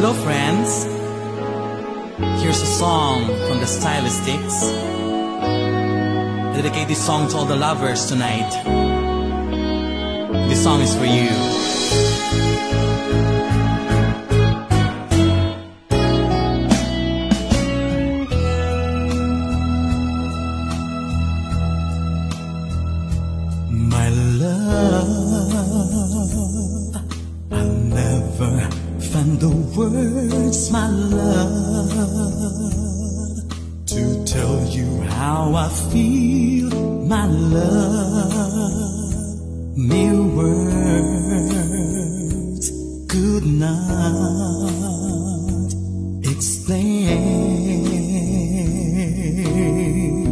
Hello friends, here's a song from the Stylistics. I dedicate this song to all the lovers tonight. This song is for you. My love, I'll never find the words, my love, to tell you how I feel, my love. Mere words could not explain.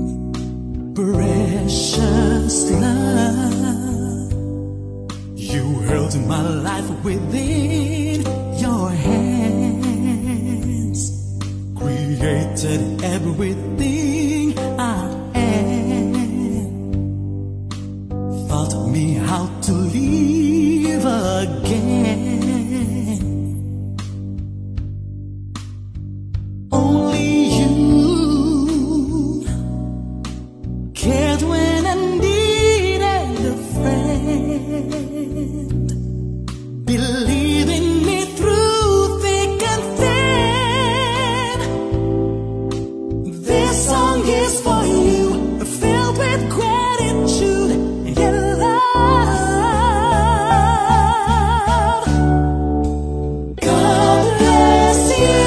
Precious love, you held my life within your hands, created everything I am, taught me how to live again. Only you cared when I needed a friend, believing me through thick and thin. This song is for you, filled with gratitude and your love. God bless you.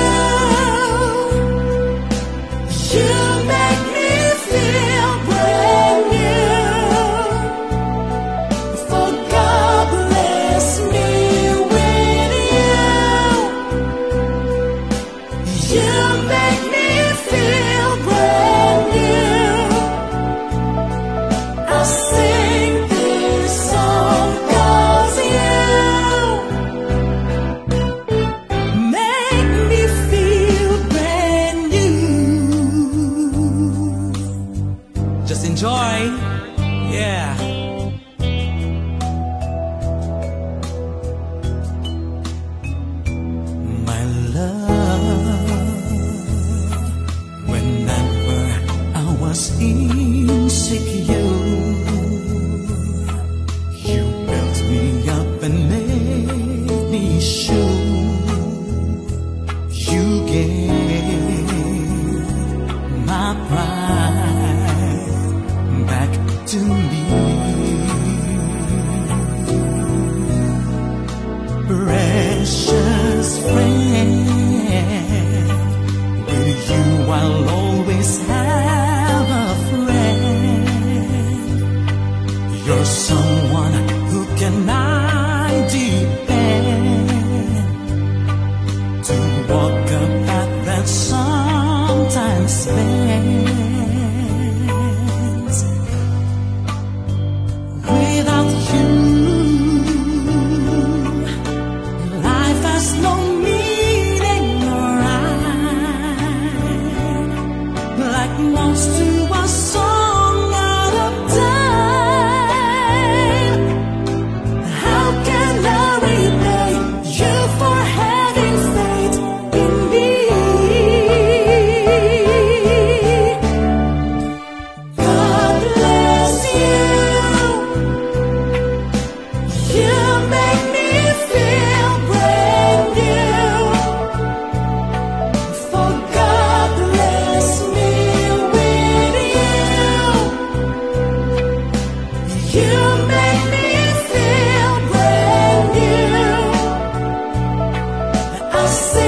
You make me feel brand new. For God bless me with you. You make me feel brand new. I sing this song 'cause you make me feel brand new. Just enjoy, yeah. My love, whenever I was insecure, you built me up and made me sure. You gave my pride back to me. Precious friend, with you I'll always have a friend. You're someone who can I depend, to walk a path that sometimes bends. Without you, life has no meaning or rhyme, like most to a song out of time. How can I repay you for having faith in me? God bless you. You make me feel brand new. For God bless me with you. You make me feel brand new. I